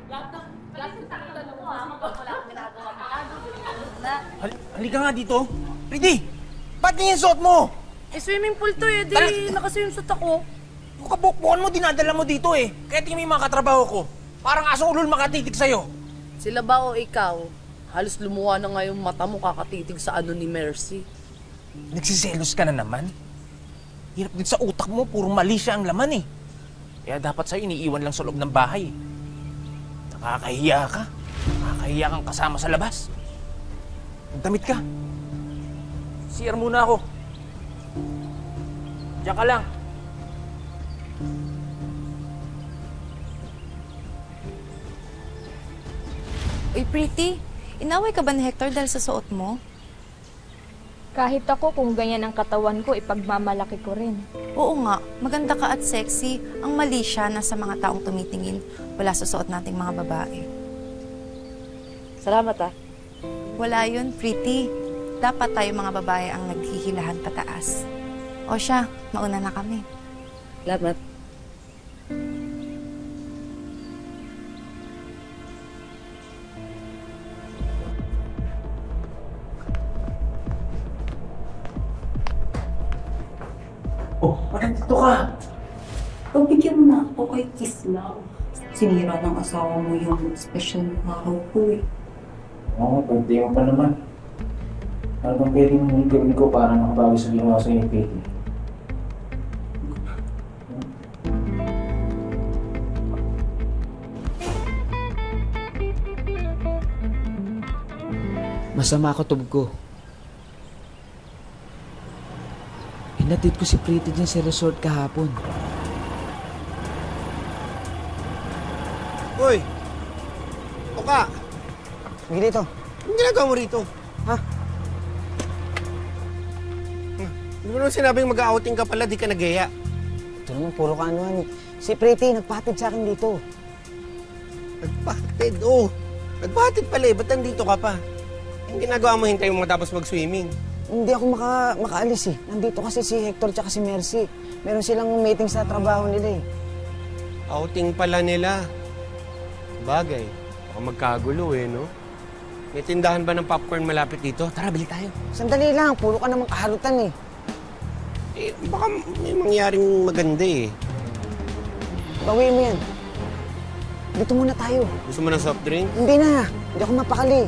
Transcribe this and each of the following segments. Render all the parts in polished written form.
Halika nga dito. Pretty! Ba't ganyan suot mo? Eh, swimming pool to eh. Di nakaswimsuit ako. Yung kabukbukan mo, dinadala mo dito eh. Kaya tingin mo yung mga katrabaho ko. Parang asong ulol makatitig sa'yo. Sila ba o ikaw? Halos lumuha na nga yung mata mo kakatitig sa ano ni Mercy. Nagsiselos ka na naman. Hirap din sa utak mo, puro mali siya ang laman eh. Kaya dapat sa'yo iniiwan lang sa loob ng bahay. Nakakahiya ka. Nakakahiya kang kasama sa labas. Magdamit ka. CR muna ako. Diyan ka lang. Uy, Pretty, inaway ka ba ni Hector dahil sa suot mo? Kahit ako, kung ganyan ang katawan ko, ipagmamalaki ko rin. Oo nga, maganda ka at sexy. Ang mali siya na sa mga taong tumitingin wala sa suot nating mga babae. Salamat ah. Wala yun, Pretty. Dapat tayo mga babae ang naghihilahan pataas. O siya, mauna na kami. Salamat. Oh, ba't nandito ka? Pagbigyan mo na ako kay Kiss lang. Sinira ng asawa mo yung special na araw ko eh. Oo, birthday mo pa naman. Ano bang pwedeng gawin ko para makabawi sa ginawa sa iyo, Petey? Masama ako tub ko. Hinatid ko si Pretty dyan sa resort kahapon. Uy! Toka! Sige dito. Anong ginagawa mo rito? Ha? Hindi mo naman sinabing mag-outing ka pala, di ka nagaya. Ito naman, puro ka anuhan. Si Pretty, nagpatid sa akin dito. Nagpatid? Oo. Nagpatid pala eh. Ba't nandito ka pa? Ang ginagawa mo, hintay mo matapos mag-swimming. Hindi ako makaalis eh. Nandito kasi si Hector tsaka si Mercy. Meron silang meeting sa trabaho nila eh. Outing pala nila. Bagay. Baka magkagulo eh, no? May tindahan ba ng popcorn malapit dito? Tara, bili tayo. Sandali lang, puro ka namang kaharutan eh. Eh, baka may mangyaring maganda eh. Bawiin mo yan. Dito muna tayo. Gusto mo ng soft drink? Hindi na. Hindi ako mapakali.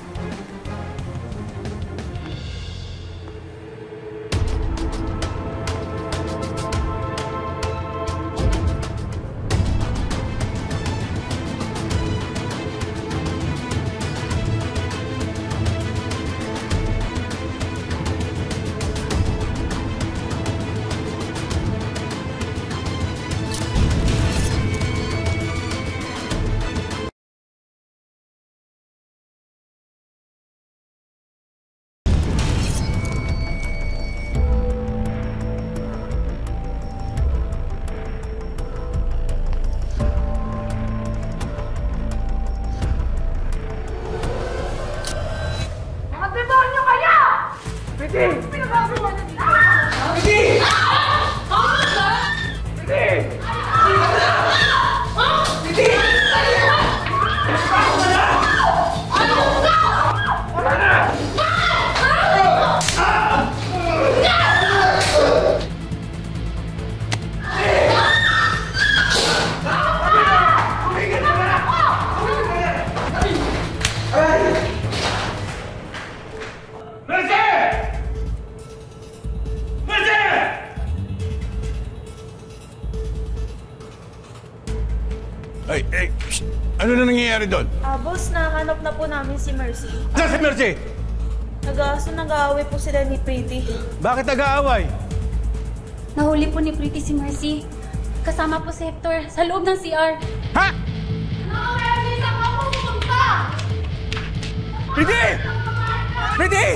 Ano na nangyayari doon? Boss, nahanap na po namin si Mercy. Saan si Mercy? Nag-aaway po sila ni Pretty. Bakit nag-aaway? Nahuli po ni Pretty si Mercy. Kasama po si Hector sa loob ng CR. Ha? Ano kaya niya sa ako pumunta? Pretty! Pretty!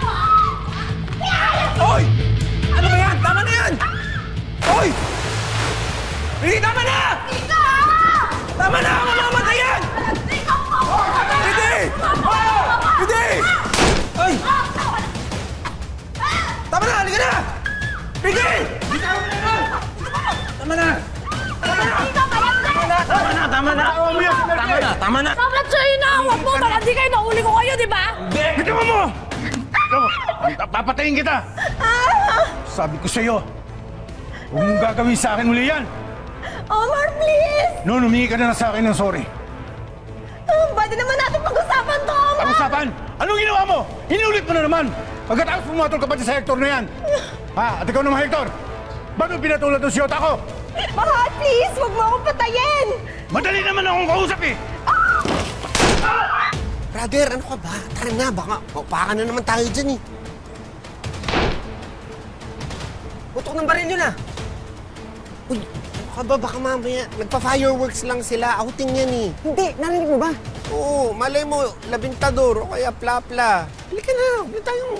Oy! Ano ba yan? Tama na yan! Oy! Pretty, tama na! Tama na! Mamamatay yan! Pretty! Oh! Pretty! Ay! Tama na! Halika na! Pretty! Tama na! Tama na! Tama na! Tama na! Tama na! Tama na! Tama na! Tama na! Dapat sa'yo na! Huwag mo! Baka di kayo nahuli ko kayo, di ba? Hindi! Bitiwan mo! Papatayin kita! Sabi ko sa'yo, huwag mong gagawin sa akin uli yan! Omar, please! Noon, humingi ka na sa akin ng sorry. Pwede naman natin pag-usapan to, Omar! Pag-usapan? Anong ginawa mo? Inulit mo na naman! Pagkatapos pumatol ka pa sa Hector na yan! Ha? At ikaw naman, Hector! Ba't mo pinatulad ng siyota ko? Mahal, please! Huwag mo akong patayin! Madali naman akong kausap eh! Brother, ano ka ba? Tara na, baka na naman tayo dyan eh. Putok ng baril yun ah. Uy, ano ka ba? Baka mamaya, nagpa-fireworks lang sila. Outing yan eh. Hindi, narinig mo ba? Oo, malay mo, labintador o kaya plapla. Halika na, huwag na tayong...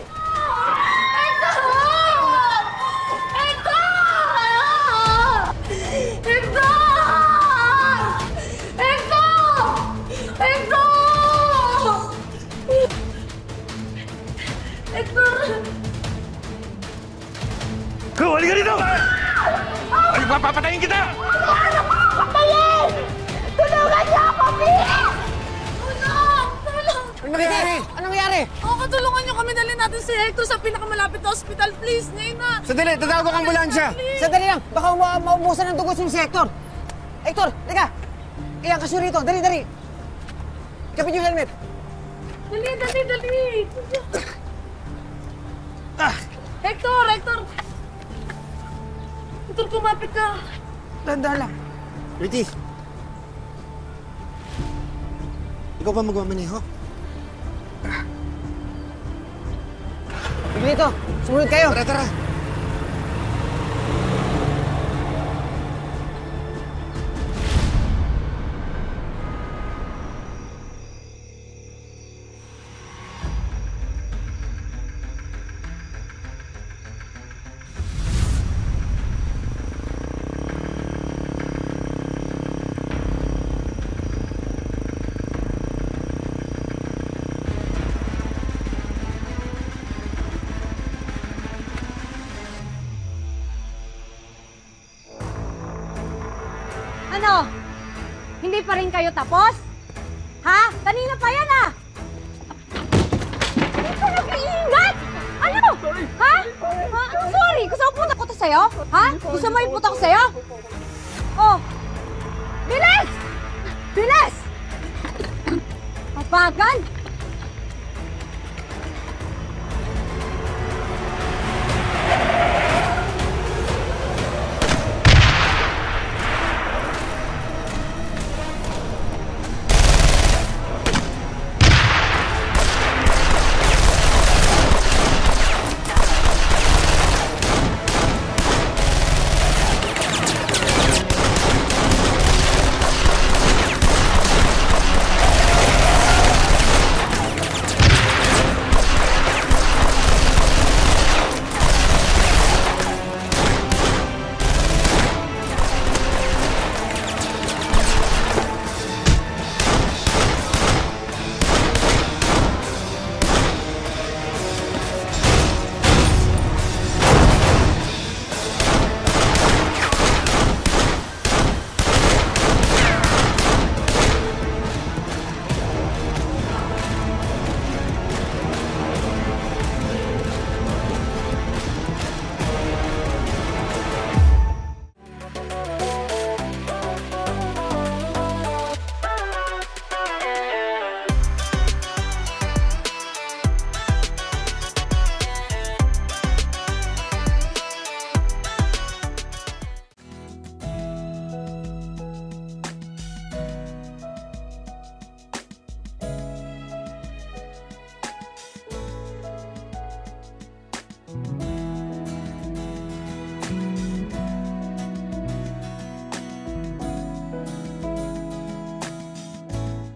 Go, halika dito! Ay, papatayin kita! Ano ko patayin? Tulungan niyo ako, please! Tulong! Ano nangyari? Ano nangyari? Katulungan niyo kami, dalhin natin si Hector sa pinakamalapit na hospital, please, Nina! Sandali, tatawag ko ang ambulansya. Sandali lang, baka maubusan ng dugo si Hector. Hector, teka! Iyan ka siya rito, dali! Kapit yung helmet. Dali! Hector! Hector, kumapit ka! Tanda lang. Pretty. Ikaw ba magmamaneho? Sige dito, sumunod kayo. Tara. Ano? Hindi pa rin kayo tapos? Ha? Kanina pa yan ah! Hindi ka nag-iingat! Ano? Sorry! Ha? Sorry! Gusto mo punta ko to sa'yo? Ha? Gusto mo ipunta ko sa'yo? Oh! Bilis! Mabagal!